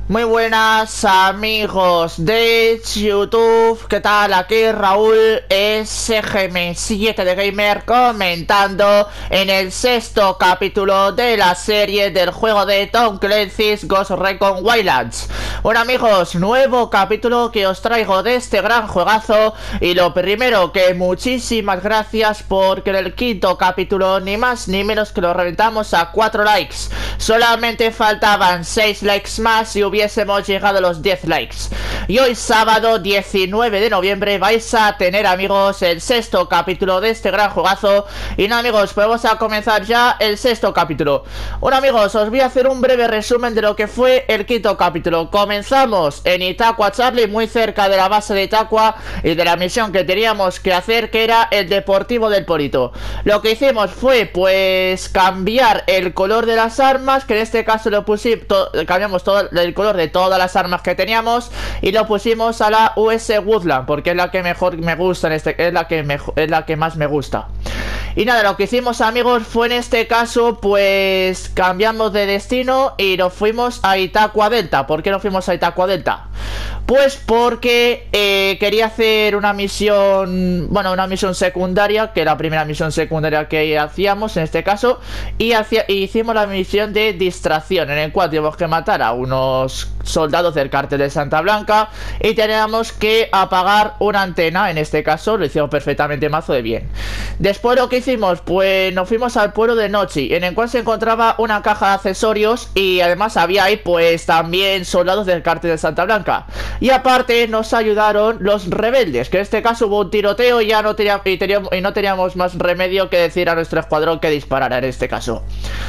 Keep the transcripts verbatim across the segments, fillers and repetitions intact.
Muy buenas amigos de YouTube, ¿qué tal? Aquí Raúl S G M siete de Gamer comentando en el sexto capítulo de la serie del juego de Tom Clancy's Ghost Recon Wildlands. Bueno amigos, nuevo capítulo que os traigo de este gran juegazo. Y lo primero, que muchísimas gracias porque en el quinto capítulo ni más ni menos que lo reventamos a cuatro likes. Solamente faltaban seis likes más y hubiésemos llegado a los diez likes. Y hoy sábado diecinueve de noviembre vais a tener amigos el sexto capítulo de este gran juegazo. Y nada amigos, pues vamos a comenzar ya el sexto capítulo. Bueno amigos, os voy a hacer un breve resumen de lo que fue el quinto capítulo. Comenzamos en Itaqua Charlie, muy cerca de la base de Itaqua y de la misión que teníamos que hacer, que era el deportivo del Polito. Lo que hicimos fue pues cambiar el color de las armas, que en este caso lo pusimos, to cambiamos todo el color de todas las armas que teníamos y lo pusimos a la U S Woodland porque es la que mejor me gusta en este, es la que mejor, es la que más me gusta. Y nada, lo que hicimos amigos fue en este caso pues cambiamos de destino y nos fuimos a Itaqua Delta. ¿Por qué nos fuimos a Itaqua Delta? Pues porque eh, quería hacer una misión, bueno, una misión secundaria, que era la primera misión secundaria que hacíamos en este caso, y, hacía, y hicimos la misión de distracción, en el cual teníamos que matar a unos soldados del cártel de Santa Blanca y teníamos que apagar una antena. En este caso lo hicimos perfectamente mazo de bien. Después lo que hicimos, pues nos fuimos al pueblo de Nochi, en el cual se encontraba una caja de accesorios y además había ahí pues también soldados del cártel de Santa Blanca. Y aparte nos ayudaron los rebeldes, que en este caso hubo un tiroteo y ya no teníamos, y teníamos, y no teníamos más remedio que decir a nuestro escuadrón que disparara en este caso.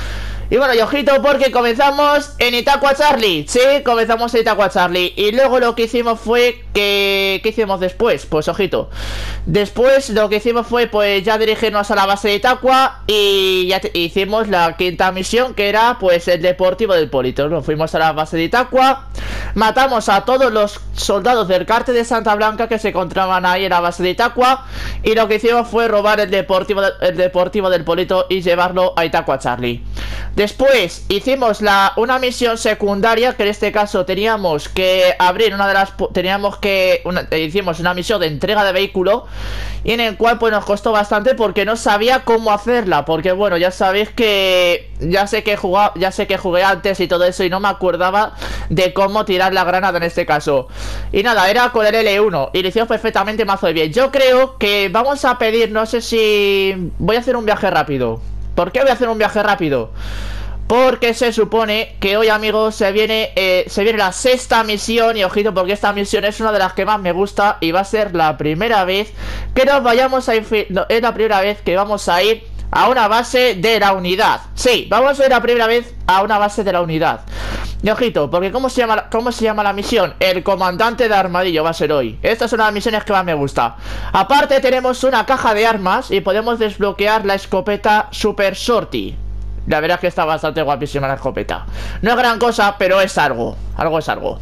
Y bueno, y ojito porque comenzamos en Itaqua Charlie. Sí, comenzamos en Itaqua Charlie. Y luego lo que hicimos fue que... ¿Qué hicimos después? Pues ojito. Después lo que hicimos fue pues ya dirigirnos a la base de Itaqua. Y ya hicimos la quinta misión, que era pues el deportivo del Polito. Nos fuimos a la base de Itaqua. Matamos a todos los soldados del cártel de Santa Blanca que se encontraban ahí en la base de Itaqua. Y lo que hicimos fue robar el deportivo, el deportivo del Polito y llevarlo a Itaqua Charlie. Después hicimos la, una misión secundaria, que en este caso teníamos que abrir una de las... Teníamos que... Una, hicimos una misión de entrega de vehículo, y en el cual pues nos costó bastante porque no sabía cómo hacerla. Porque bueno, ya sabéis que... Ya sé que jugaba, ya sé que jugué antes y todo eso y no me acordaba de cómo tirar la granada en este caso. Y nada, era con el L uno y lo hicimos perfectamente mazo de bien. Yo creo que vamos a pedir, no sé si... Voy a hacer un viaje rápido. ¿Por qué voy a hacer un viaje rápido? Porque se supone que hoy amigos se viene eh, se viene la sexta misión. Y ojito porque esta misión es una de las que más me gusta y va a ser la primera vez que nos vayamos a no, es la primera vez que vamos a ir a una base de la unidad. Sí, vamos a ir la primera vez a una base de la unidad. Y ojito, porque ¿cómo se llama, cómo se llama la misión? El comandante de armadillo va a ser hoy. Esta es una de las misiones que más me gusta. Aparte tenemos una caja de armas y podemos desbloquear la escopeta Super Shorty. La verdad es que está bastante guapísima la escopeta. No es gran cosa, pero es algo. Algo es algo.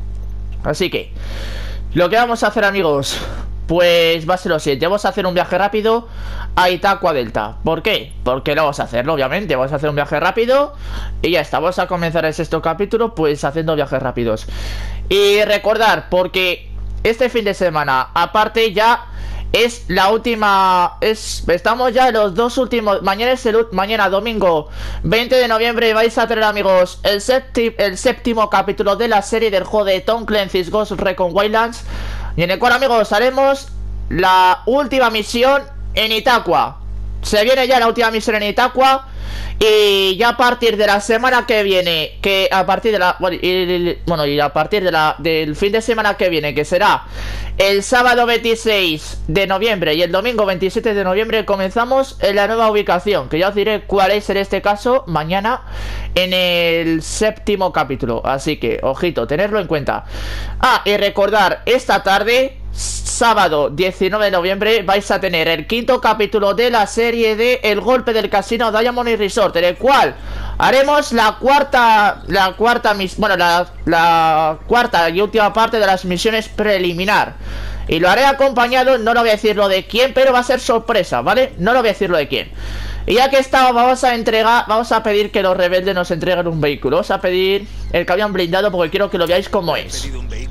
Así que lo que vamos a hacer amigos, pues va a ser lo siguiente. Vamos a hacer un viaje rápido a Itaqua Delta. ¿Por qué? Porque lo vamos a hacerlo, obviamente. Vamos a hacer un viaje rápido y ya está. Vamos a comenzar el sexto capítulo pues haciendo viajes rápidos. Y recordar, porque este fin de semana aparte ya es la última, es, estamos ya en los dos últimos. Mañana es el, mañana domingo veinte de noviembre vais a tener amigos el, septi, el séptimo capítulo de la serie del juego de Tom Clancy's Ghost Recon Wildlands, y en el cual amigos haremos la última misión en Itaqua. Se viene ya la última misión en Itaqua. Y ya a partir de la semana que viene, que a partir de la bueno y, bueno, y a partir de la del fin de semana que viene, que será el sábado veintiséis de noviembre y el domingo veintisiete de noviembre, comenzamos en la nueva ubicación, que ya os diré cuál es en este caso mañana en el séptimo capítulo. Así que ojito, tenerlo en cuenta. Ah, y recordar, esta tarde sábado diecinueve de noviembre vais a tener el quinto capítulo de la serie de El golpe del casino Diamond y Resort, en el cual haremos la cuarta la cuarta mis, bueno la, la cuarta y última parte de las misiones preliminar. Y lo haré acompañado, no lo voy a decir lo de quién, pero va a ser sorpresa, ¿vale? No lo voy a decir lo de quién. Y ya que estamos, vamos a entregar, vamos a pedir que los rebeldes nos entreguen un vehículo. Vamos a pedir el camión blindado porque quiero que lo veáis como es.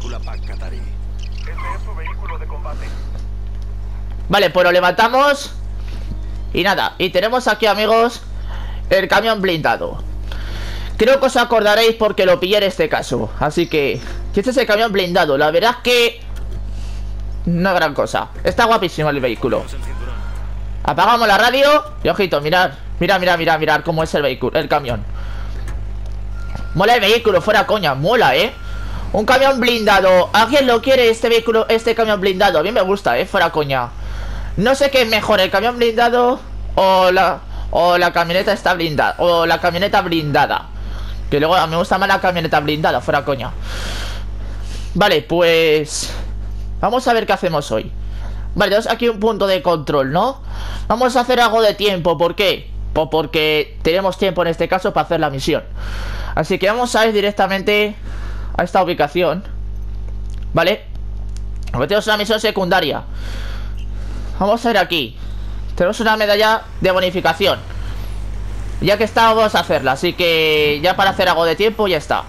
Vale, pues lo levantamos. Y nada, y tenemos aquí, amigos, el camión blindado. Creo que os acordaréis porque lo pillé en este caso. Así que, este es el camión blindado. La verdad es que no gran cosa. Está guapísimo el vehículo. Apagamos la radio y ojito, mirad. Mirad, mirad, mirad, mirad cómo es el vehículo, el camión. Mola el vehículo, fuera coña, mola, eh. Un camión blindado. ¿Alguien lo quiere este vehículo, este camión blindado? A mí me gusta, eh, fuera coña. No sé qué es mejor, el camión blindado o la, o la camioneta está blindada. O la camioneta blindada. Que luego a mí me gusta más la camioneta blindada, fuera coña. Vale, pues vamos a ver qué hacemos hoy. Vale, tenemos aquí un punto de control, ¿no? Vamos a hacer algo de tiempo, ¿por qué? Pues porque tenemos tiempo en este caso para hacer la misión. Así que vamos a ir directamente a esta ubicación. ¿Vale? Porque tenemos una misión secundaria. Vamos a ir aquí. Tenemos una medalla de bonificación. Ya que está, vamos a hacerla. Así que ya para hacer algo de tiempo ya está.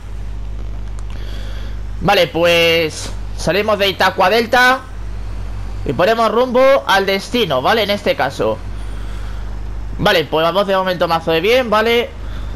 Vale, pues salimos de Itaqua Delta y ponemos rumbo al destino, ¿vale? En este caso. Vale, pues vamos de momento mazo de bien, ¿vale?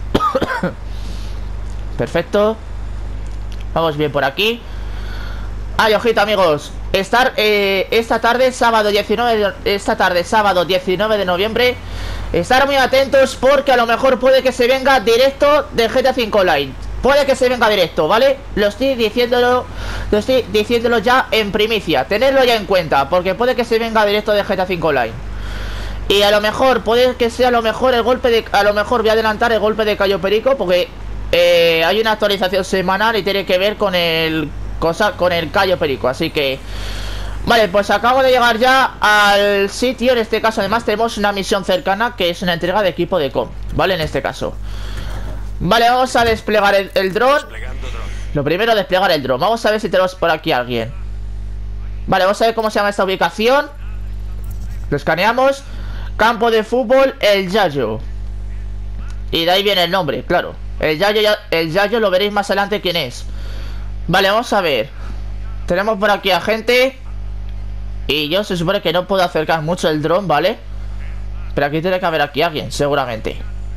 Perfecto. Vamos bien por aquí. Ay, ojito, amigos. Estar eh, esta tarde, sábado diecinueve de, Esta tarde, sábado diecinueve de noviembre. Estar muy atentos porque a lo mejor puede que se venga directo de G T A cinco Online. Puede que se venga directo, ¿vale? Lo estoy diciéndolo Lo estoy diciéndolo ya en primicia. Tenedlo ya en cuenta, porque puede que se venga directo de G T A cinco Online. Y a lo mejor, puede que sea a lo mejor el golpe de... A lo mejor voy a adelantar el golpe de Cayo Perico, porque eh, hay una actualización semanal y tiene que ver con el... Cosa, con el Cayo Perico, así que... Vale, pues acabo de llegar ya al sitio. En este caso además tenemos una misión cercana, que es una entrega de equipo de com, ¿vale? En este caso. Vale, vamos a desplegar el, el dron. Lo primero, desplegar el dron. Vamos a ver si tenemos por aquí a alguien. Vale, vamos a ver cómo se llama esta ubicación. Lo escaneamos. Campo de fútbol El Yayo. Y de ahí viene el nombre, claro. El Yayo, ya, el Yayo lo veréis más adelante quién es. Vale, vamos a ver. Tenemos por aquí a gente. Y yo se supone que no puedo acercar mucho el dron, ¿vale? Pero aquí tiene que haber aquí alguien, seguramente.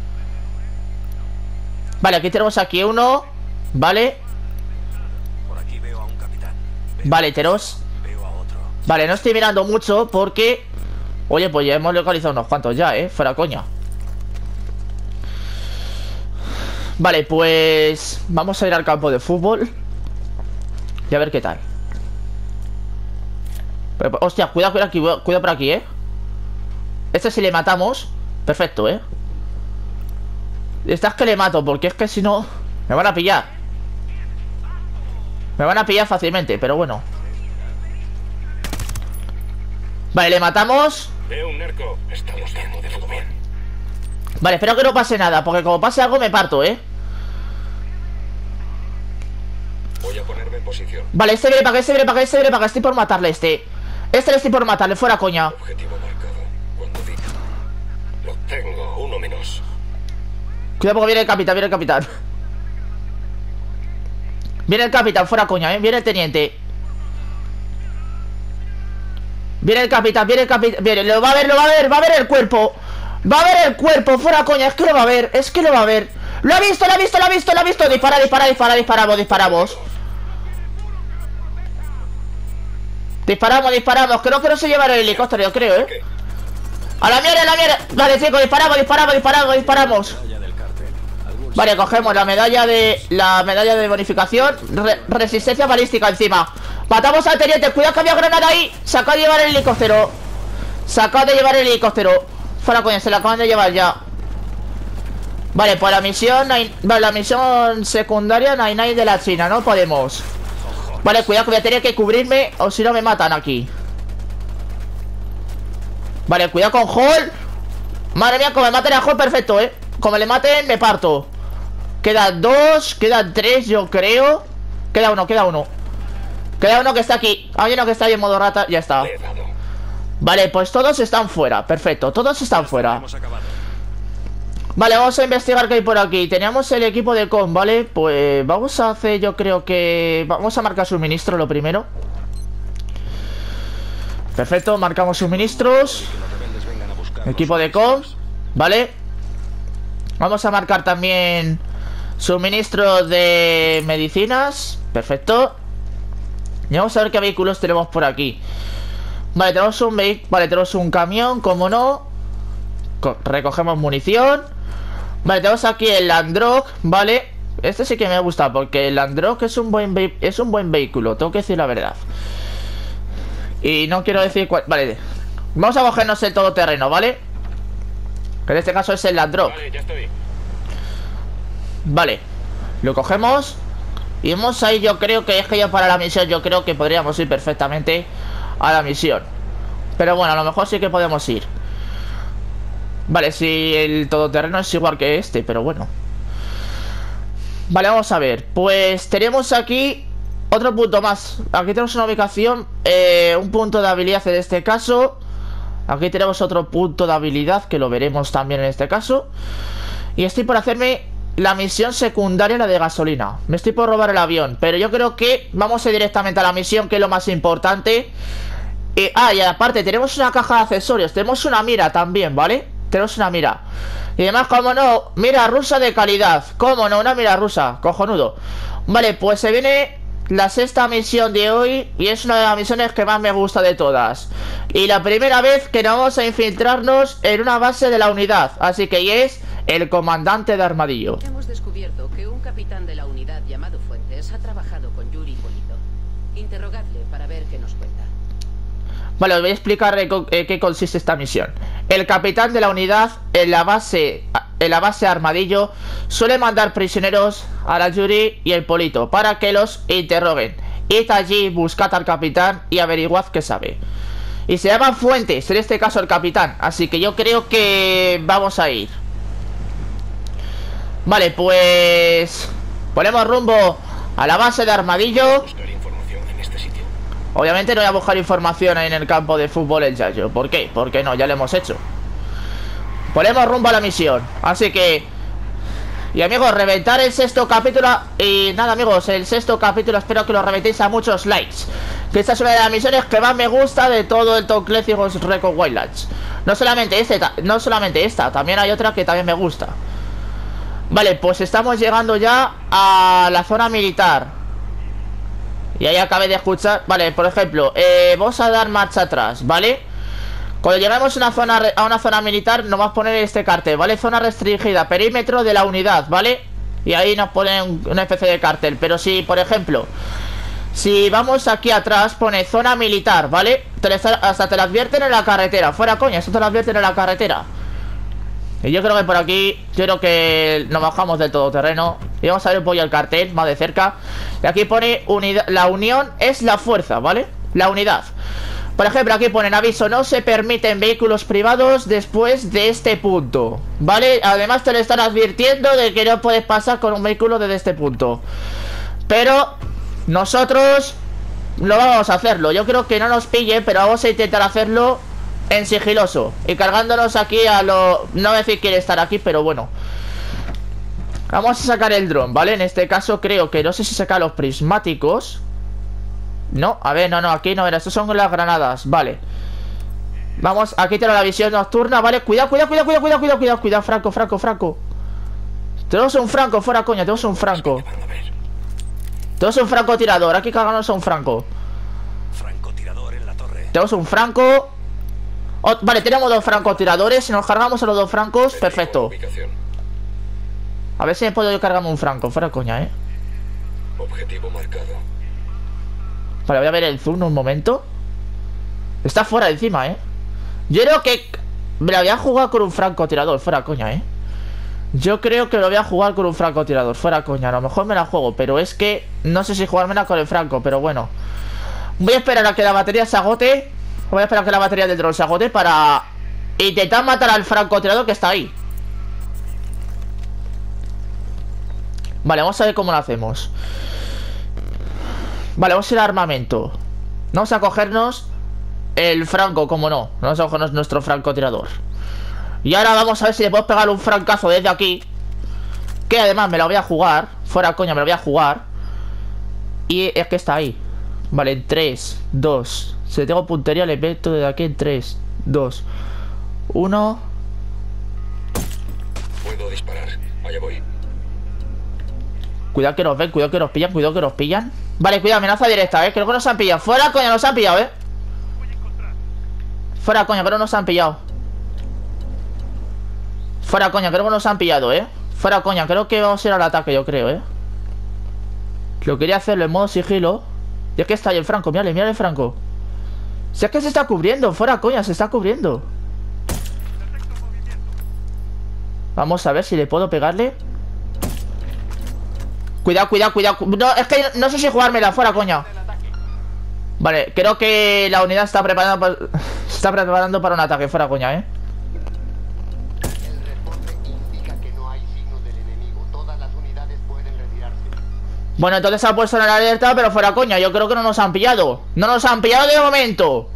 Vale, aquí tenemos aquí uno. Vale. Vale, tenemos. Vale, no estoy mirando mucho porque... Oye, pues ya hemos localizado unos cuantos ya, eh. Fuera coña. Vale, pues... Vamos a ir al campo de fútbol y a ver qué tal. Pero, hostia, cuidado, cuidado aquí, cuidado por aquí, eh. Este si le matamos, perfecto, eh. Esta es que le mato, porque es que si no me van a pillar. Me van a pillar fácilmente, pero bueno. Vale, le matamos. Veo un narco. Estamos viendo de todo bien. Vale, espero que no pase nada, porque como pase algo me parto, eh. Voy a ponerme en posición. Vale, este viene para acá, este viene para acá, este viene para acá. Estoy por matarle, este. Este le estoy por matarle, fuera coña. Objetivo marcado. Cuando diga. Lo tengo, uno menos. Cuidado porque viene el capitán, viene el capitán. Viene el capitán, fuera coña, eh. Viene el teniente. Viene el capitán, viene el capitán. Viene, lo va a ver, lo va a ver, va a ver el cuerpo. Va a ver el cuerpo, fuera coña, es que lo va a ver, es que lo va a ver. Lo ha visto, lo ha visto, lo ha visto, lo ha visto. Dispara, dispara, dispara, disparamos, disparamos. Disparamos, disparamos. Creo que no se lleva el helicóptero, yo creo, eh. A la mierda, a la mierda. Vale, chicos, disparamos, disparamos, disparamos, disparamos. Vale, cogemos la medalla de... La medalla de bonificación. Re Resistencia balística encima. Matamos al teniente, cuidado que había granada ahí. Se acaba de llevar el helicóptero. Se acaba de llevar el helicóptero. Fuera coño, se la acaban de llevar ya. Vale, pues la misión hay... Vale, la misión secundaria no hay nadie de la China, no podemos. Vale, cuidado que voy a tener que cubrirme, o si no me matan aquí. Vale, cuidado con Hall. Madre mía, como me maten a Hall, perfecto, eh. Como le maten, me parto. Quedan dos, quedan tres, yo creo. Queda uno, queda uno. Queda uno que está aquí. Hay uno que está ahí en modo rata, ya está. Vale, pues todos están fuera, perfecto, todos están fuera. Vale, vamos a investigar qué hay por aquí. Teníamos el equipo de com, ¿vale? Pues vamos a hacer, yo creo que... Vamos a marcar suministro lo primero. Perfecto, marcamos suministros. Equipo de com, ¿vale? Vamos a marcar también suministro de medicinas. Perfecto. Y vamos a ver qué vehículos tenemos por aquí. Vale, tenemos un vehículo. Vale, tenemos un camión, como no. Co recogemos munición. Vale, tenemos aquí el Landrock, ¿vale? Este sí que me gusta porque el Landrock es un buen es un buen vehículo, tengo que decir la verdad. Y no quiero decir cuál. Vale, vamos a cogernos el todoterreno, ¿vale? Que en este caso es el Landrock. Vale, ya estoy. Vale, lo cogemos. Y vamos ahí, yo creo que es que ya para la misión yo creo que podríamos ir perfectamente a la misión. Pero bueno, a lo mejor sí que podemos ir. Vale, si el todoterreno es igual que este, pero bueno. Vale, vamos a ver. Pues tenemos aquí otro punto más. Aquí tenemos una ubicación, eh, un punto de habilidad en este caso. Aquí tenemos otro punto de habilidad que lo veremos también en este caso. Y estoy por hacerme la misión secundaria, la de gasolina. Me estoy por robar el avión, pero yo creo que vamos a ir directamente a la misión, que es lo más importante. Y, ah, y aparte tenemos una caja de accesorios. Tenemos una mira también, ¿vale? Tenemos una mira. Y además, como no, mira rusa de calidad. Como no, una mira rusa, cojonudo. Vale, pues se viene la sexta misión de hoy. Y es una de las misiones que más me gusta de todas. Y la primera vez que nos vamos a infiltrarnos en una base de la unidad. Así que es el comandante de Armadillo. Hemos descubierto que un capitán de la unidad llamado Fuentes ha trabajado con Yuri Polito. Interrogadle para ver qué nos cuenta. Vale, os voy a explicar en qué consiste esta misión. El capitán de la unidad en la base en la base Armadillo suele mandar prisioneros a la Yuri y el Polito para que los interroguen. Id allí, buscad al capitán y averiguad qué sabe. Y se llama Fuentes, en este caso el capitán. Así que yo creo que vamos a ir. Vale, pues ponemos rumbo a la base de Armadillo. Buscar información en este sitio. Obviamente no voy a buscar información en el campo de fútbol el Yayo. ¿Por qué? Porque no, ya lo hemos hecho. Ponemos rumbo a la misión. Así que... Y amigos, reventar el sexto capítulo. Y nada amigos, el sexto capítulo espero que lo reventéis a muchos likes. Que esta es una de las misiones que más me gusta de todo el Tom Clancy Ghost Recon Wildlands. No solamente este, no solamente esta, también hay otra que también me gusta. Vale, pues estamos llegando ya a la zona militar. Y ahí acabé de escuchar. Vale, por ejemplo, eh, vamos a dar marcha atrás, ¿vale? Cuando lleguemos a una zona, a una zona militar nos va a poner este cartel, ¿vale? Zona restringida, perímetro de la unidad, ¿vale? Y ahí nos ponen una especie de cartel. Pero si, por ejemplo, si vamos aquí atrás, pone zona militar, ¿vale? Te lo, hasta te lo advierten en la carretera. Fuera coña, esto te lo advierten en la carretera. Y yo creo que por aquí, yo creo que nos bajamos del todoterreno y vamos a ver un poco el cartel más de cerca. Y aquí pone unidad, la unión es la fuerza, ¿vale? La unidad. Por ejemplo, aquí ponen aviso, no se permiten vehículos privados después de este punto, ¿vale? Además te lo están advirtiendo de que no puedes pasar con un vehículo desde este punto. Pero nosotros no vamos a hacerlo. Yo creo que no nos pillen, pero vamos a intentar hacerlo en sigiloso y cargándonos aquí a lo... No voy a decir quiere estar aquí, pero bueno. Vamos a sacar el dron, ¿vale? En este caso creo que no sé si saca los prismáticos. No, a ver, no, no, aquí no era. Estos son las granadas, vale. Vamos, aquí tengo la visión nocturna, ¿vale? Cuidado, cuidado, cuidado, cuidado, cuidado, cuidado, cuidado, cuidado, Franco, Franco, Franco. Tenemos un Franco, fuera coña, tenemos un Franco. Tenemos un francotirador, aquí cargamos a un Franco. Francotirador en la torre. Tenemos un Franco. Oh, vale, tenemos dos francotiradores. Si nos cargamos a los dos francos, perfecto. A ver si me puedo yo cargarme un Franco, fuera coña, eh. Objetivo marcado. Vale, voy a ver el zoom un momento. Está fuera encima, eh. Yo creo que me la voy a jugar con un francotirador, fuera coña, eh. Yo creo que lo voy a jugar con un francotirador, fuera coña. A lo mejor me la juego, pero es que no sé si jugármela con el franco, pero bueno. Voy a esperar a que la batería se agote. Voy a esperar a que la batería del dron se agote para intentar matar al francotirador que está ahí. Vale, vamos a ver cómo lo hacemos. Vale, vamos a ir a armamento. Vamos a cogernos el franco, como no. Vamos a cogernos nuestro francotirador. Y ahora vamos a ver si le puedo pegar un francazo desde aquí. Que además me lo voy a jugar. Fuera coña, me lo voy a jugar. Y es que está ahí. Vale, en tres, dos. Si tengo puntería le meto desde aquí en tres, dos, uno. Puedo disparar. Allá voy. Cuidado que nos ven, cuidado que nos pillan, cuidado que nos pillan. Vale, cuidado, amenaza directa, eh. Creo que nos han pillado. Fuera coña, nos han pillado, eh. Fuera coña, pero nos han pillado. Fuera coña, creo que nos han pillado, eh. Fuera coña, creo que vamos a ir al ataque, yo creo, eh. Lo quería hacerlo en modo sigilo. Y es que está ahí el Franco, mírale, mírale el Franco. Si es que se está cubriendo, fuera coña, se está cubriendo. Vamos a ver si le puedo pegarle. Cuidado, cuidado, cuidado. No, es que no sé si jugármela, fuera coña. Vale, creo que la unidad está preparando para, se está preparando para un ataque, fuera coña, eh. El reporte indica que no hay signos del enemigo. Todas las unidades pueden retirarse. Bueno, entonces se ha puesto en la alerta, pero fuera coña, yo creo que no nos han pillado. No nos han pillado de momento.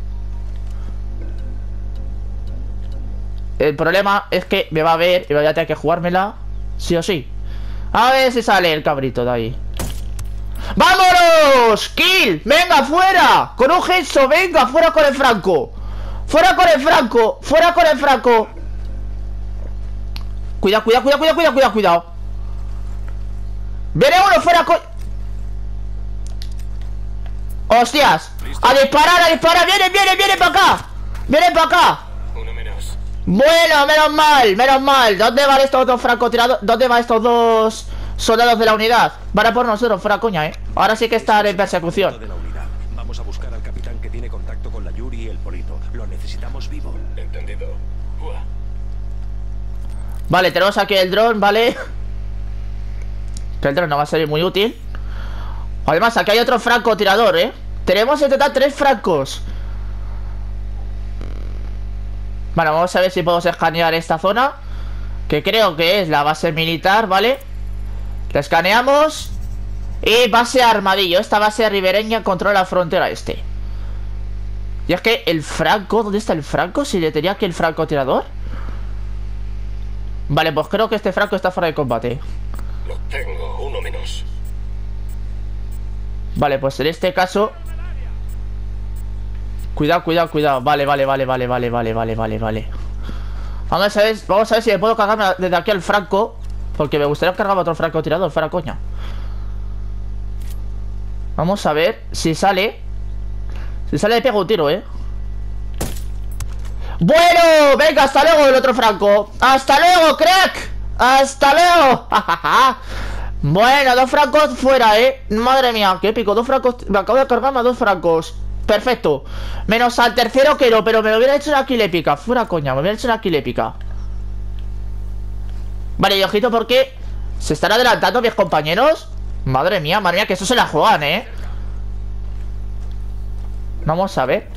El problema es que me va a ver y voy a tener que jugármela sí o sí. A ver si sale el cabrito de ahí. ¡Vámonos! ¡Kill! ¡Venga, fuera! Con un gesto, venga, fuera con el Franco. Fuera con el Franco, fuera con el Franco. Cuidado, cuidado, cuidado, cuidado, cuidado, cuidado, cuidado. Viene uno fuera con... ¡Hostias! ¡A disparar, a disparar! ¡Viene, viene, viene para acá! ¡Viene para acá! Uno menos. Bueno, menos mal, menos mal. ¿Dónde van estos dos francotiradores? ¿Dónde van estos dos soldados de la unidad? Van a por nosotros, fuera coña, eh. Ahora sí que están en persecución. De la unidad. Vamos a buscar al capitán que tiene contacto con la Yuri y el Polito. Lo necesitamos vivo. Entendido. Uah. Vale, tenemos aquí el dron, ¿vale? Que el dron no va a ser muy útil. Además, aquí hay otro francotirador, ¿eh? Tenemos en total tres francos. Bueno, vamos a ver si podemos escanear esta zona, que creo que es la base militar, ¿vale? La escaneamos. Y base Armadillo. Esta base ribereña controla la frontera este. Y es que el franco, ¿dónde está el franco? Si le tenía aquí el francotirador. Vale, pues creo que este franco está fuera de combate. Lo tengo. Uno menos. Vale, pues en este caso... Cuidado, cuidado, cuidado. Vale, vale, vale, vale, vale, vale, vale, vale, vale. Vamos a ver, vamos a ver si me puedo cargarme desde aquí al franco, porque me gustaría cargarme otro francotirador, fuera coña. Vamos a ver si sale. Si sale le pego un tiro, eh. Bueno, venga, hasta luego el otro franco. Hasta luego, crack. Hasta luego. Bueno, dos francos fuera, eh. Madre mía, qué épico. Dos francos, me acabo de cargarme a dos francos. Perfecto. Menos al tercero que no, pero me lo hubiera hecho una kill épica. Fuera coña, me hubiera hecho una kill épica. Vale, y ojito porque se están adelantando mis compañeros. Madre mía, madre mía, que eso se la juegan, eh. Vamos a ver.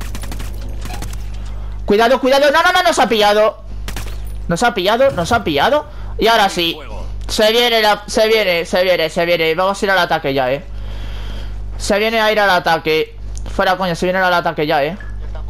Cuidado, cuidado. No, no, no, nos ha pillado. Nos ha pillado, nos ha pillado. Y ahora sí. Se viene, la, se viene, se viene, se viene. Vamos a ir al ataque ya, eh. Se viene a ir al ataque. Fuera coña, se viene al ataque ya, eh.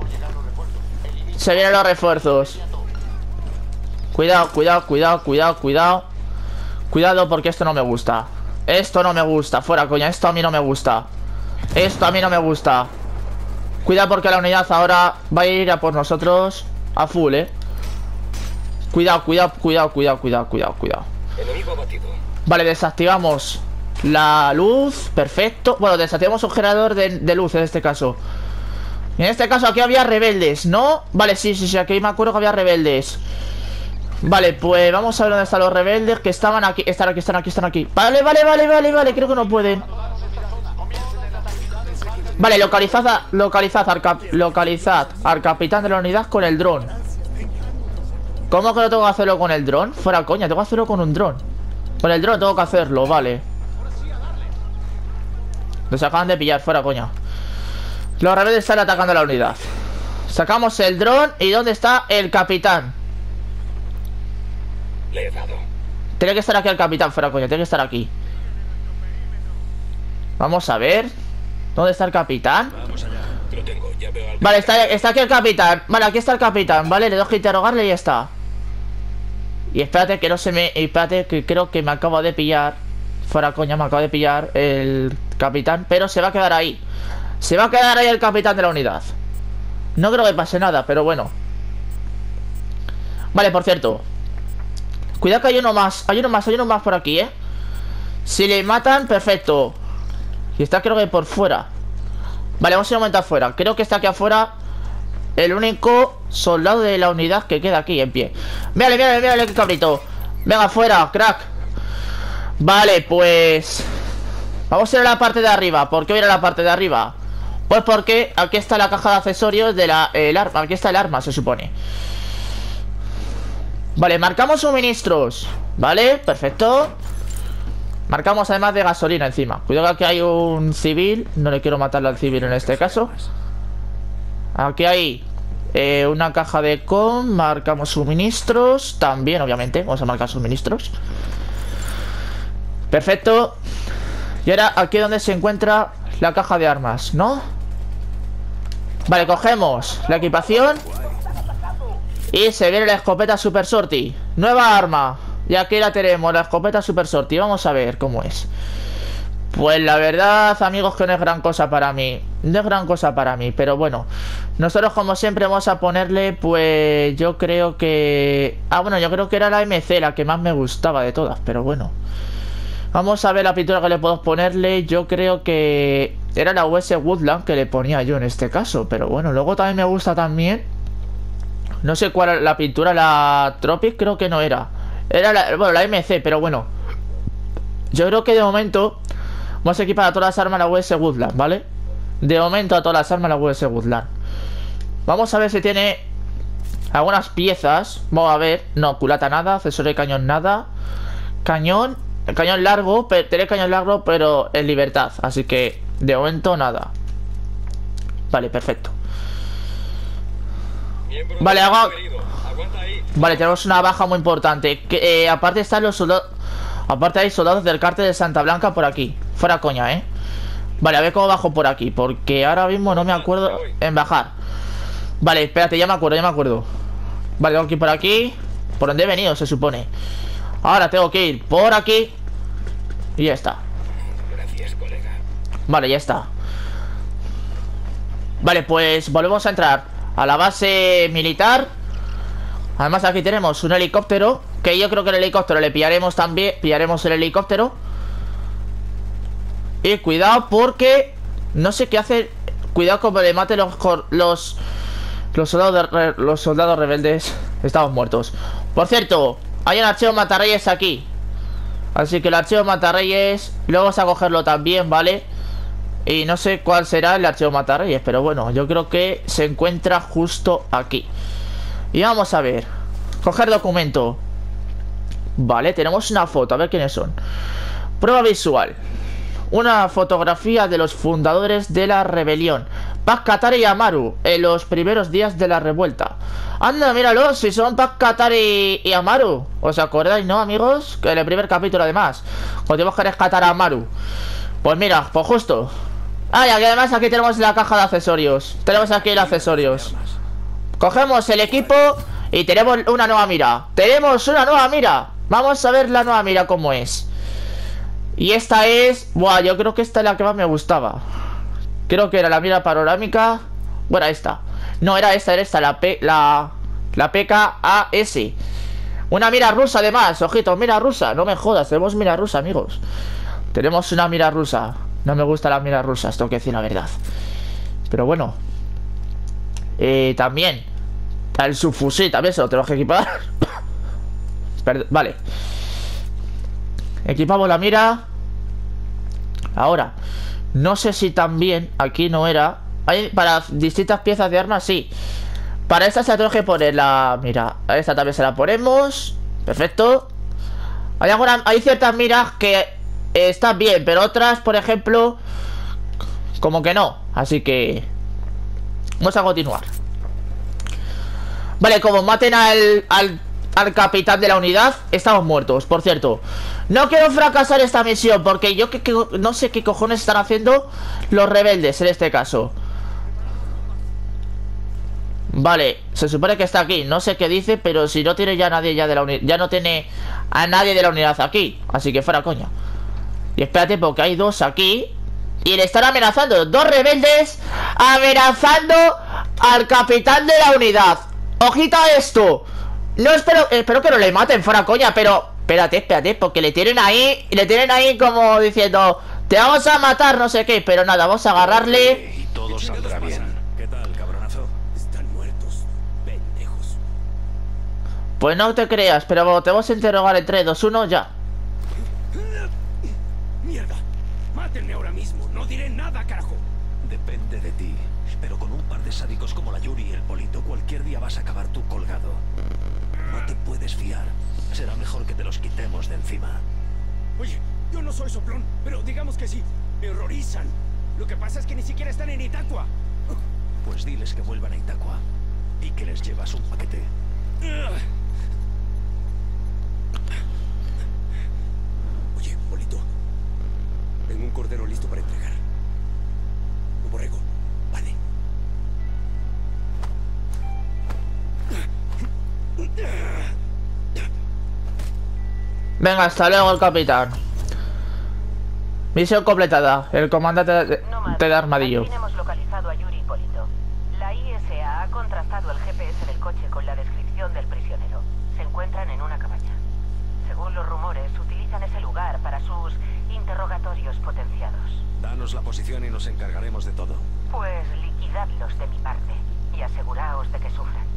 Se vienen los refuerzos. Cuidado, cuidado, cuidado, cuidado, cuidado. Cuidado porque esto no me gusta. Esto no me gusta, fuera coña, esto a mí no me gusta. Esto a mí no me gusta. Cuidado porque la unidad ahora va a ir a por nosotros a full, eh. Cuidado, cuidado, cuidado, cuidado, cuidado, cuidado, cuidado. Enemigo abatido. Vale, desactivamos la luz, perfecto. Bueno, desactivamos un generador de, de luz en este caso. Y en este caso aquí había rebeldes, ¿no? Vale, sí, sí, sí, aquí me acuerdo que había rebeldes. Vale, pues vamos a ver dónde están los rebeldes. Que estaban aquí, están aquí, están aquí, están aquí. Vale, vale, vale, vale, vale, creo que no pueden. Vale, localizad a, localizad, al cap, localizad al capitán de la unidad con el dron. ¿Cómo que no tengo que hacerlo con el dron? Fuera coña, tengo que hacerlo con un dron. Con el dron tengo que hacerlo, vale. Nos acaban de pillar, fuera coña. Los rebeldes están atacando a la unidad. Sacamos el dron. ¿Y dónde está el capitán? Le he dado. Tiene que estar aquí el capitán, fuera coña, tiene que estar aquí. Vamos a ver. ¿Dónde está el capitán? Vamos allá. Lo tengo, ya veo al... Vale, está, está aquí el capitán. Vale, aquí está el capitán, vale, le tengo que interrogarle y ya está. Y espérate que no se me... Espérate que creo que me acabo de pillar. Fuera coña, me acabo de pillar el capitán. Pero se va a quedar ahí. Se va a quedar ahí el capitán de la unidad. No creo que pase nada, pero bueno. Vale, por cierto. Cuidado que hay uno más. Hay uno más, hay uno más por aquí, ¿eh? Si le matan, perfecto. Y está creo que por fuera. Vale, vamos a ir un momento afuera. Creo que está aquí afuera el único soldado de la unidad que queda aquí en pie. Mírale, mírale, mírale, qué cabrito. Venga, afuera, crack. Vale, pues vamos a ir a la parte de arriba. ¿Por qué voy a ir a la parte de arriba? Pues porque aquí está la caja de accesorios de la, el arma. Aquí está el arma, se supone. Vale, marcamos suministros. Vale, perfecto. Marcamos además de gasolina encima. Cuidado que aquí hay un civil. No le quiero matarle al civil en este caso. Aquí hay eh, una caja de com. Marcamos suministros. También, obviamente, vamos a marcar suministros. Perfecto. Y ahora aquí es donde se encuentra la caja de armas, ¿no? Vale, cogemos la equipación. Y se viene la escopeta Super Sortie. Nueva arma. Y aquí la tenemos, la escopeta Super Sortie. Vamos a ver cómo es. Pues la verdad, amigos, que no es gran cosa para mí. No es gran cosa para mí, pero bueno. Nosotros como siempre vamos a ponerle, pues yo creo que... Ah, bueno, yo creo que era la M C la que más me gustaba de todas, pero bueno. Vamos a ver la pintura que le puedo ponerle. Yo creo que era la U S Woodland que le ponía yo en este caso. Pero bueno, luego también me gusta también. No sé cuál era la pintura, la Tropic creo que no era. Era la, bueno, la M C, pero bueno. Yo creo que de momento vamos a equipar a todas las armas la U S Woodland, ¿vale? De momento a todas las armas la U S Woodland. Vamos a ver si tiene algunas piezas. Vamos a ver. No, culata nada, accesorio de cañón nada. Cañón, cañón largo, pero, tiene cañón largo pero en libertad. Así que de momento nada. Vale, perfecto. Vale, hago... Vale, tenemos una baja muy importante. Que, eh, aparte están los soldados. Aparte hay soldados del cártel de Santa Blanca por aquí. Fuera coña, eh. Vale, a ver cómo bajo por aquí. Porque ahora mismo no me acuerdo en bajar. Vale, espérate, ya me acuerdo, ya me acuerdo. Vale, tengo que ir por aquí. Por donde he venido, se supone. Ahora tengo que ir por aquí. Y ya está. Gracias, colega. Vale, ya está. Vale, pues volvemos a entrar a la base militar. Además aquí tenemos un helicóptero. Que yo creo que el helicóptero le pillaremos también. Pillaremos el helicóptero. Y cuidado porque no sé qué hacer. Cuidado como le mate los Los Los soldados, de, los soldados rebeldes. Estamos muertos. Por cierto, hay un archivo matarreyes aquí. Así que el archivo matarreyes luego vamos a cogerlo también, ¿vale? Y no sé cuál será el archivo matarreyes, pero bueno, yo creo que se encuentra justo aquí. Y vamos a ver. Coger documento. Vale, tenemos una foto, a ver quiénes son. Prueba visual. Una fotografía de los fundadores de la rebelión, Pac Katari y Amaru, en los primeros días de la revuelta. Anda, míralos, si son Pac Katari y Amaru. ¿Os acordáis, no, amigos? Que en el primer capítulo, además, cuando tenemos que rescatar a Amaru. Pues mira, pues justo. Ah, y además aquí tenemos la caja de accesorios. Tenemos aquí los accesorios. Cogemos el equipo y tenemos una nueva mira. Tenemos una nueva mira. Vamos a ver la nueva mira cómo es. Y esta es... Buah, yo creo que esta es la que más me gustaba. Creo que era la mira panorámica. Bueno, esta. No, era esta, era esta, la P... La... La P K A S. Una mira rusa además, ojito, mira rusa. No me jodas, tenemos mira rusa, amigos. Tenemos una mira rusa. No me gusta la mira rusa, tengo que decir la verdad. Pero bueno. Eh, también el subfusil también se lo tenemos que equipar. Perd- Vale. Equipamos la mira. Ahora, no sé si también aquí no era. Hay para distintas piezas de armas, sí. Para esta se la tengo que poner la... Mira, a esta también se la ponemos. Perfecto. Hay, alguna, hay ciertas miras que eh, están bien, pero otras, por ejemplo, como que no. Así que vamos a continuar. Vale, como maten al, al, al capitán de la unidad, estamos muertos. Por cierto, no quiero fracasar esta misión, porque yo que, que, no sé qué cojones están haciendo los rebeldes en este caso. Vale, se supone que está aquí. No sé qué dice, pero si no tiene ya nadie ya de la unidad. Ya no tiene a nadie de la unidad aquí. Así que fuera coña. Y espérate, porque hay dos aquí. Y le están amenazando. Dos rebeldes amenazando al capitán de la unidad. Ojito a esto. No espero, espero que no le maten, fuera coña. Pero, espérate, espérate, porque le tienen ahí. Le tienen ahí como diciendo: te vamos a matar, no sé qué. Pero nada, vamos a agarrarle. Y todo saldrá bien. ¿Qué tal, cabronazo? Están muertos, pendejos. Pues no te creas, pero te vamos a interrogar en tres, dos, uno, ya. Mierda, mátenme ahora mismo. No diré nada, carajo. Depende de ti. Pero con un par de sádicos como la Yuri y el Polito, cualquier día vas a acabar tú colgado. No te puedes fiar. Será mejor que te los quitemos de encima. Oye, yo no soy soplón, pero digamos que sí. Me horrorizan. Lo que pasa es que ni siquiera están en Itaqua. Pues diles que vuelvan a Itaqua y que les llevas un paquete. Oye, Polito. Tengo un cordero listo para entregar. Un borrego. Vale. Venga, hasta luego el capitán. Misión completada. El comandante de, de Armadillo. Aquí hemos localizado a Yuri Polito. La I S A ha contrastado el G P S del coche con la descripción del prisionero. Se encuentran en una cabaña. Según los rumores, utilizan ese lugar para sus interrogatorios potenciados. Danos la posición y nos encargaremos de todo. Pues liquidadlos de mi parte y aseguraos de que sufran.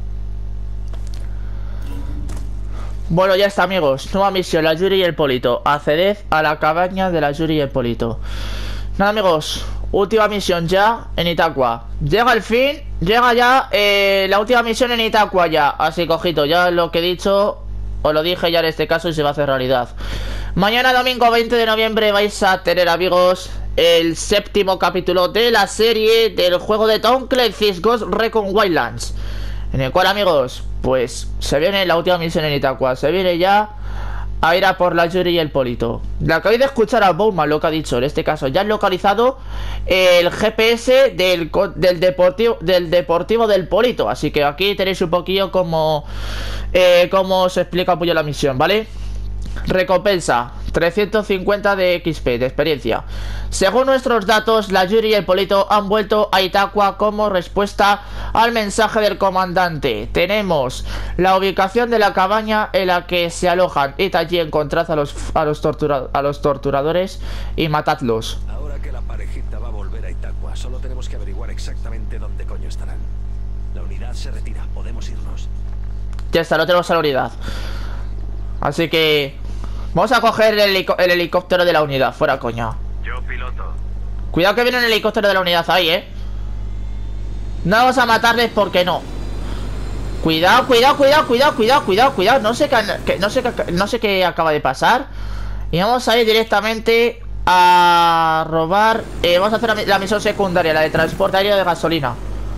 Bueno, ya está, amigos. Nueva misión, la Yuri y el Polito. Acceded a la cabaña de la Yuri y el Polito. Nada, amigos. Última misión ya en Itaqua. Llega el fin. Llega ya eh, la última misión en Itaqua ya. Así, cojito, ya lo que he dicho, os lo dije ya en este caso y se va a hacer realidad. Mañana domingo veinte de noviembre vais a tener, amigos, el séptimo capítulo de la serie del juego de Tom Clancy's Ghost Recon Wildlands, en el cual, amigos, pues se viene la última misión en Itaqua. Se viene ya a ir a por la Yuri y el Polito. Le acabáis de escuchar a Bowman lo que ha dicho. En este caso ya han localizado el G P S del, del, deportivo, del deportivo del Polito. Así que aquí tenéis un poquillo como eh, Como se explica apoyo la misión, ¿vale? Recompensa trescientos cincuenta de X P, de experiencia. Según nuestros datos, la Yuri y el Polito han vuelto a Itaqua como respuesta al mensaje del comandante. Tenemos la ubicación de la cabaña en la que se alojan. Id allí, encontrad a los, a los, tortura, a los torturadores y matadlos. Ahora que la parejita va a volver a Itaqua, solo tenemos que averiguar exactamente dónde coño estarán. La unidad se retira, podemos irnos. Ya está, no tenemos a la unidad. Así que vamos a coger el, helico el helicóptero de la unidad. Fuera coña. Yo piloto. Cuidado que viene el helicóptero de la unidad ahí, eh. No vamos a matarles porque no. Cuidado, cuidado, cuidado, cuidado, cuidado, cuidado, cuidado. No sé qué, que, no sé qué, no sé qué acaba de pasar. Y vamos a ir directamente a robar. eh, Vamos a hacer la, la misión secundaria, la de transporte aéreo de gasolina.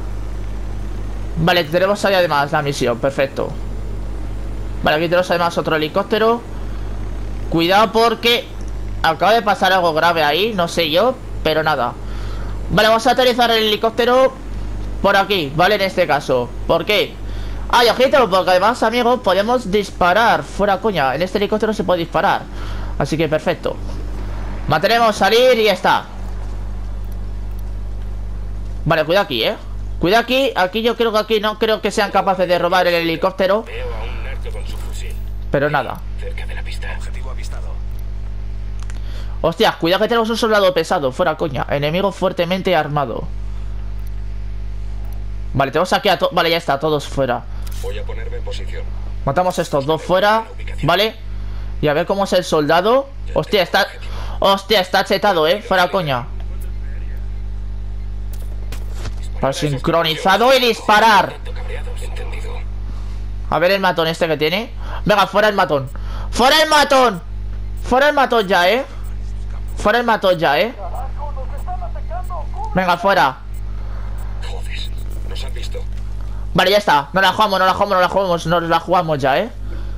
Vale, tenemos ahí además la misión, perfecto. Vale, aquí tenemos además otro helicóptero. Cuidado porque acaba de pasar algo grave ahí, no sé yo, pero nada. Vale, vamos a aterrizar el helicóptero por aquí, ¿vale? En este caso, ¿por qué? Ay, ojito, porque además, amigos, podemos disparar. Fuera coña, en este helicóptero se puede disparar. Así que perfecto. Mantenemos salir y ya está. Vale, cuidado aquí, eh. Cuidado aquí, aquí yo creo que aquí no creo que sean capaces de robar el helicóptero. Veo a un narco con su fusil. Pero nada. Cerca de la pista. Objetivo avistado. Hostia, cuidado que tenemos un soldado pesado. Fuera coña, enemigo fuertemente armado. Vale, tenemos aquí a todos. Vale, ya está, todos fuera. Voy a ponerme en posición. Matamos a estos dos fuera. Vale. Y a ver cómo es el soldado. Hostia, está... Hostia, está chetado, eh. Fuera coña. Para sincronizado y disparar. Entendido. A ver el matón este que tiene. Venga, fuera el matón. ¡Fuera el matón! Fuera el matón ya, eh. Fuera el matón ya, eh. Venga, fuera. Joder, nos han visto. Vale, ya está. No la jugamos, no la jugamos, no la jugamos. Nos la jugamos ya, eh.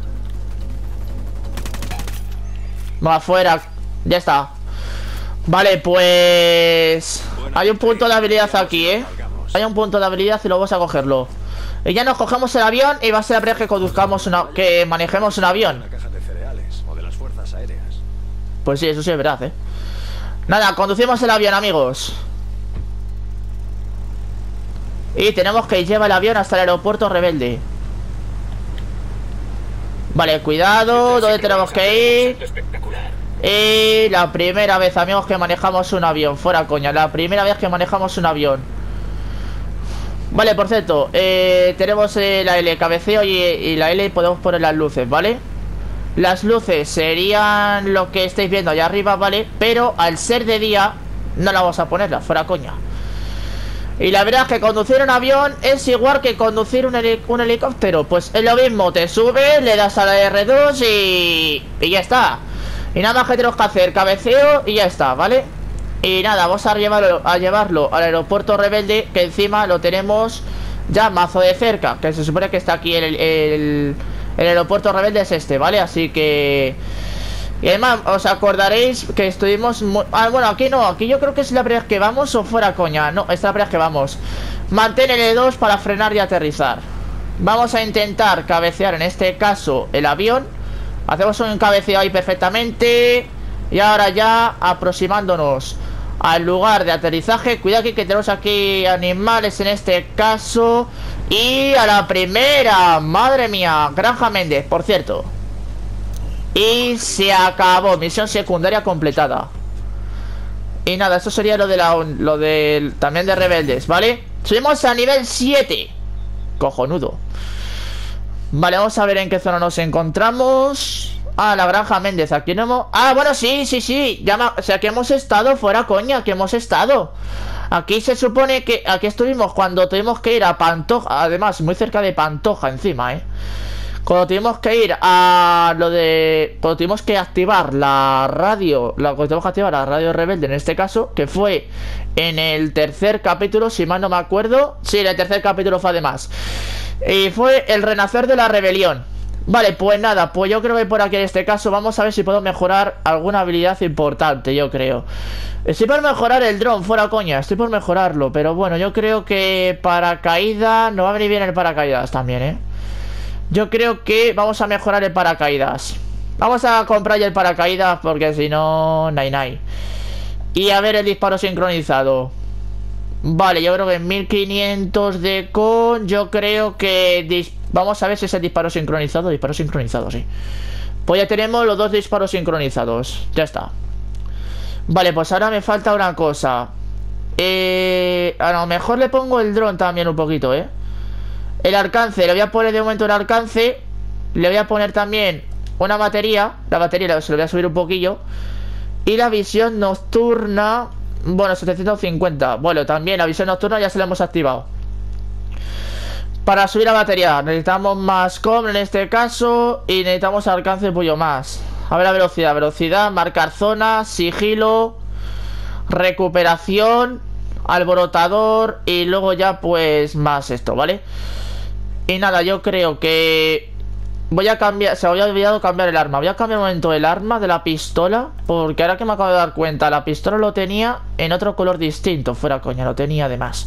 Va fuera. Ya está. Vale, pues... Hay un punto de habilidad aquí, eh. Hay un punto de habilidad y lo vamos a cogerlo. Y ya nos cogemos el avión y va a ser la primera vez que conduzcamos una... que manejemos un avión. Una caja de cereales o de las fuerzas aéreas. Pues sí, eso sí es verdad, eh. Nada, conducimos el avión, amigos. Y tenemos que llevar el avión hasta el aeropuerto rebelde. Vale, cuidado, ¿dónde tenemos que ir? Espectacular. Y la primera vez, amigos, que manejamos un avión. Fuera coña, la primera vez que manejamos un avión. Vale, por cierto, eh, tenemos eh, la L, cabeceo y, y la L podemos poner las luces, ¿vale? Las luces serían lo que estáis viendo allá arriba, ¿vale? Pero al ser de día no la vamos a ponerla, fuera coña. Y la verdad es que conducir un avión es igual que conducir un, heli un helicóptero. Pues es lo mismo, te subes, le das a la R dos y... y ya está. Y nada más que tenemos que hacer cabeceo y ya está, ¿vale? Y nada, vamos a llevarlo, a llevarlo al aeropuerto rebelde, que encima lo tenemos ya mazo de cerca. Que se supone que está aquí el, el, el aeropuerto rebelde es este, ¿vale? Así que... Y además, os acordaréis que estuvimos... Muy... Ah, bueno, aquí no, aquí yo creo que es la primera vez que vamos o fuera coña. No, es la primera vez que vamos. Mantén L dos para frenar y aterrizar. Vamos a intentar cabecear en este caso el avión. Hacemos un cabeceo ahí perfectamente. Y ahora ya aproximándonos al lugar de aterrizaje. Cuidado aquí que tenemos aquí animales en este caso. Y a la primera, madre mía, Granja Méndez, por cierto. Y se acabó, misión secundaria completada. Y nada, esto sería lo de la... Lo de... también de rebeldes, ¿vale? Subimos a nivel siete. Cojonudo. Vale, vamos a ver en qué zona nos encontramos. Ah, la Granja Méndez, aquí no hemos... Ah, bueno, sí, sí, sí ya me... O sea, que hemos estado fuera, coña, que hemos estado. Aquí se supone que... Aquí estuvimos cuando tuvimos que ir a Pantoja. Además, muy cerca de Pantoja encima, eh. Cuando tuvimos que ir a lo de... Cuando tuvimos que activar la radio... La, cuando tuvimos que activar la radio rebelde en este caso, que fue en el tercer capítulo, si mal no me acuerdo. Sí, en el tercer capítulo fue además. Y fue el renacer de la rebelión. Vale, pues nada, pues yo creo que por aquí en este caso vamos a ver si puedo mejorar alguna habilidad importante, yo creo. Estoy por mejorar el dron, fuera coña, estoy por mejorarlo. Pero bueno, yo creo que paracaídas... No va a venir bien el paracaídas también, eh. Yo creo que vamos a mejorar el paracaídas. Vamos a comprar ya el paracaídas porque si no, nai nai. Y a ver el disparo sincronizado. Vale, yo creo que en mil quinientos de con... Yo creo que... Vamos a ver si es el disparo sincronizado. Disparo sincronizado, sí. Pues ya tenemos los dos disparos sincronizados. Ya está. Vale, pues ahora me falta una cosa. Eh... A lo mejor le pongo el dron también un poquito, eh. El alcance, le voy a poner de momento el alcance. Le voy a poner también una batería. La batería se lo voy a subir un poquillo. Y la visión nocturna, bueno, setecientos cincuenta. Bueno, también la visión nocturna ya se la hemos activado. Para subir la batería necesitamos más com en este caso. Y necesitamos alcance un poquillo más. A ver la velocidad, velocidad, marcar zona, sigilo, recuperación, alborotador. Y luego ya pues más esto, ¿vale? Y nada, yo creo que voy a cambiar, se me había olvidado cambiar el arma. Voy a cambiar un momento el arma de la pistola, porque ahora que me acabo de dar cuenta, la pistola lo tenía en otro color distinto. Fuera coña, lo tenía además.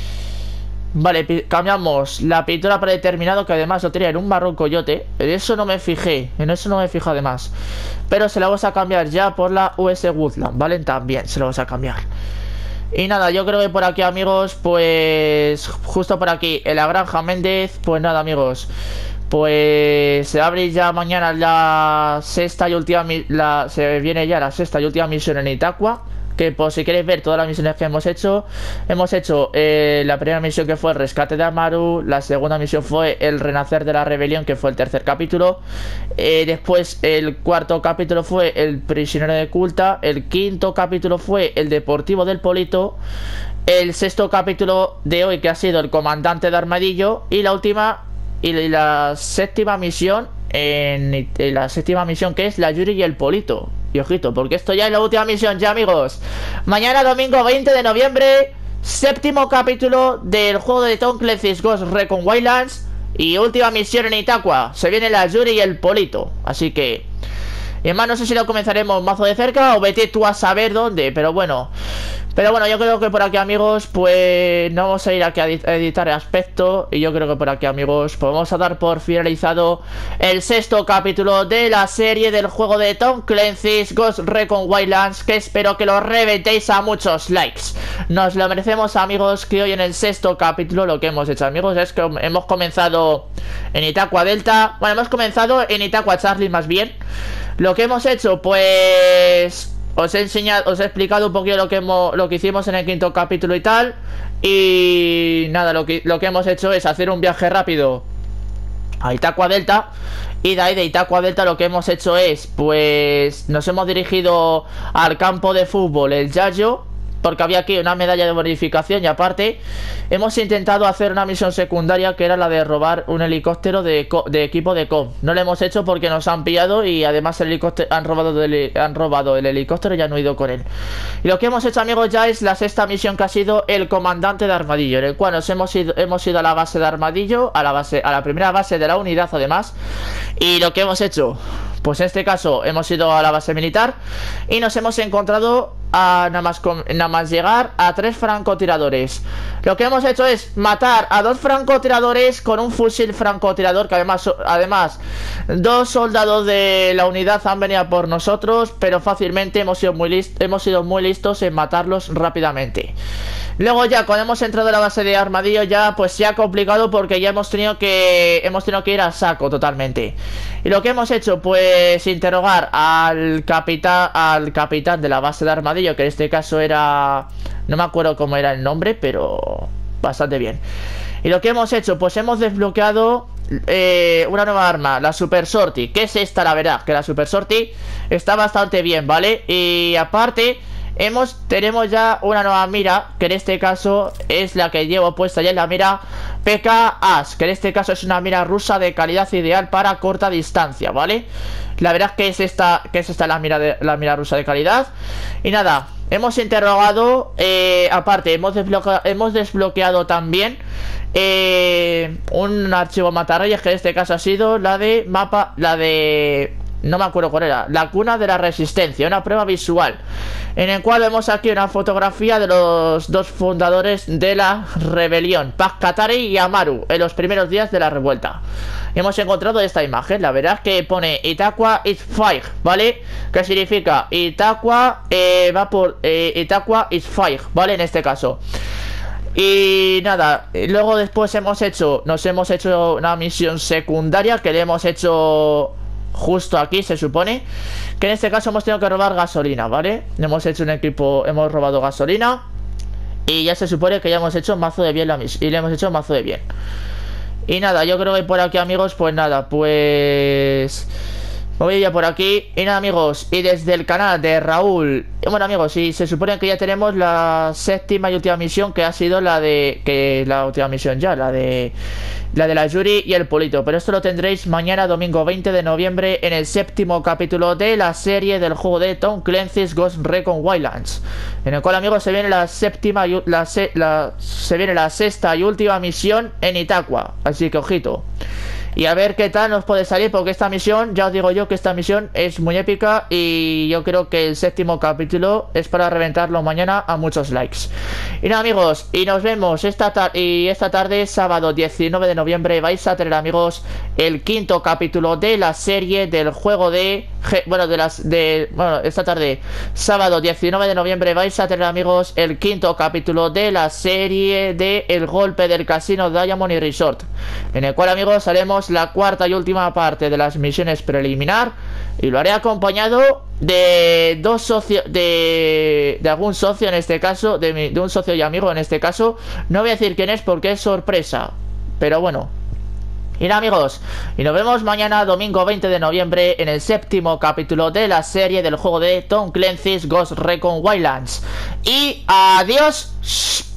Vale, cambiamos la pistola predeterminado, que además lo tenía en un marrón coyote. En eso no me fijé, en eso no me fijo además. Pero se la vamos a cambiar ya por la U S Woodland, ¿vale? También se la vamos a cambiar. Y nada, yo creo que por aquí, amigos, pues justo por aquí, en la Granja Méndez. Pues nada, amigos, pues se abre ya mañana la sexta y última la, se viene ya la sexta y última misión en Itaqua. Que por si queréis ver todas las misiones que hemos hecho. Hemos hecho eh, la primera misión, que fue el rescate de Amaru. La segunda misión fue el renacer de la rebelión, que fue el tercer capítulo. eh, Después el cuarto capítulo fue el prisionero de Kulta. El quinto capítulo fue el deportivo del Polito. El sexto capítulo de hoy, que ha sido el comandante de Armadillo. Y la última y la séptima misión en, en la séptima misión, que es la Yuri y el Polito. Y ojito, porque esto ya es la última misión ya, amigos. Mañana domingo veinte de noviembre, séptimo capítulo del juego de Tom Clancy's Ghost Recon Wildlands. Y última misión en Itaqua. Se viene la Yuri y el Polito. Así que... Y además no sé si lo comenzaremos mazo de cerca o vete tú a saber dónde. Pero bueno. Pero bueno, yo creo que por aquí, amigos, pues no vamos a ir aquí a editar el aspecto. Y yo creo que por aquí, amigos, pues vamos a dar por finalizado el sexto capítulo de la serie del juego de Tom Clancy's Ghost Recon Wildlands, que espero que lo reventéis a muchos likes. Nos lo merecemos, amigos, que hoy en el sexto capítulo lo que hemos hecho, amigos, es que hemos comenzado en Itaqua Delta. Bueno, hemos comenzado en Itaqua Charlie, más bien. Lo que hemos hecho, pues... Os he enseñado, os he explicado un poquito lo que hemos, lo que hicimos en el quinto capítulo y tal. Y nada, lo que, lo que hemos hecho es hacer un viaje rápido a Itaqua Delta. Y de ahí de Itaqua Delta lo que hemos hecho es, pues, nos hemos dirigido al campo de fútbol, el Yayo, porque había aquí una medalla de bonificación. Y aparte hemos intentado hacer una misión secundaria, que era la de robar un helicóptero de, de equipo de com. No lo hemos hecho porque nos han pillado. Y además el helicóptero, han robado, el, han robado el helicóptero y ya no he ido con él. Y lo que hemos hecho, amigos, ya es la sexta misión, que ha sido el comandante de Armadillo, en el cual nos hemos ido, hemos ido a la base de Armadillo, a la base, a la primera base de la unidad, además. Y lo que hemos hecho, pues en este caso hemos ido a la base militar y nos hemos encontrado a nada más, con, nada más llegar a tres francotiradores. Lo que hemos hecho es matar a dos francotiradores con un fusil francotirador, que además, además dos soldados de la unidad han venido por nosotros, pero fácilmente hemos sido muy, list, hemos sido muy listos en matarlos rápidamente. Luego ya cuando hemos entrado a la base de Armadillo, ya pues se ha complicado, porque ya hemos tenido que hemos tenido que ir a saco totalmente. Y lo que hemos hecho, pues interrogar al capitán al capitán de la base de Armadillo, que en este caso era, no me acuerdo cómo era el nombre, pero bastante bien. Y lo que hemos hecho, pues hemos desbloqueado eh, una nueva arma, la Super Sortie, que es esta, la verdad, que la Super Sortie está bastante bien, ¿vale? Y aparte Hemos, tenemos ya una nueva mira, que en este caso es la que llevo puesta ya en la mira P K Ash, que en este caso es una mira rusa de calidad ideal para corta distancia, ¿vale? La verdad es que es esta, que es esta la mira, de, la mira rusa de calidad. Y nada, hemos interrogado, eh, aparte hemos desbloqueado, hemos desbloqueado también eh, un archivo matarreyes, que en este caso ha sido la de mapa, la de... no me acuerdo cuál era, la cuna de la resistencia, una prueba visual, en el cual vemos aquí una fotografía de los dos fundadores de la rebelión, Pac Katari y Amaru, en los primeros días de la revuelta. Y hemos encontrado esta imagen, la verdad es que pone Itaqua is fire, ¿vale? Que significa Itaqua eh, va por eh, Itaqua is fire, ¿vale? En este caso. Y nada, luego después hemos hecho, nos hemos hecho una misión secundaria, que le hemos hecho justo aquí, se supone, que en este caso hemos tenido que robar gasolina, ¿vale? Hemos hecho un equipo, hemos robado gasolina y ya se supone que ya hemos hecho mazo de bien la misión, y le hemos hecho mazo de bien. Y nada, yo creo que por aquí, amigos, pues nada, pues me voy ya por aquí. Y nada, amigos, y desde el canal de Raúl, bueno, amigos, y se supone que ya tenemos la séptima y última misión, que ha sido la de, que la última misión ya, la de la de la Yuri y el Polito. Pero esto lo tendréis mañana, domingo veinte de noviembre, en el séptimo capítulo de la serie del juego de Tom Clancy's Ghost Recon Wildlands, en el cual, amigos, se viene la séptima y la, se, la, se viene la sexta y última misión en Itaqua. Así que ojito. Y a ver qué tal nos puede salir, porque esta misión, ya os digo yo que esta misión es muy épica. Y yo creo que el séptimo capítulo es para reventarlo mañana a muchos likes. Y nada, amigos, y nos vemos esta tarde. Y esta tarde, sábado diecinueve de noviembre, vais a tener, amigos, el quinto capítulo de la serie del juego de... Bueno, de las... de Bueno, esta tarde, sábado diecinueve de noviembre, vais a tener, amigos, el quinto capítulo de la serie de El golpe del casino Diamond y Resort, en el cual, amigos, haremos la cuarta y última parte de las misiones preliminar. Y lo haré acompañado de dos socios, de, de algún socio, en este caso, de, mi, de un socio y amigo, en este caso. No voy a decir quién es porque es sorpresa, pero bueno. Y nada, amigos, y nos vemos mañana, domingo veinte de noviembre, en el séptimo capítulo de la serie del juego de Tom Clancy's Ghost Recon Wildlands. Y adiós.